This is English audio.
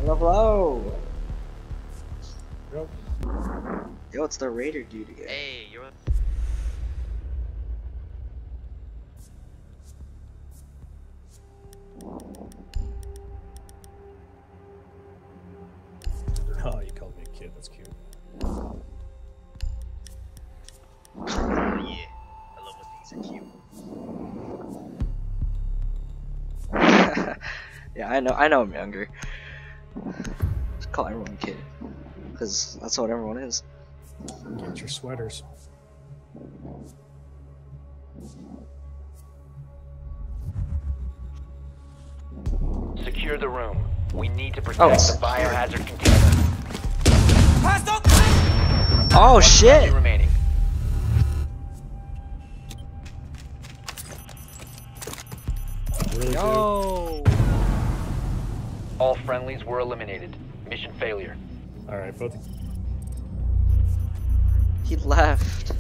Hello. Yep. Yo, it's the Raider dude again. Hey, you're. Oh, you called me a kid. That's cute. Yeah, I love when things are cute. Yeah, I know I'm younger. Just call everyone kid. Because that's what everyone is. Get your sweaters. Secure the room. We need to protect Oh, the biohazard container. Oh One shit! friendly remaining. Really Yo! All friendlies were eliminated. Mission failure. All right, both. He left.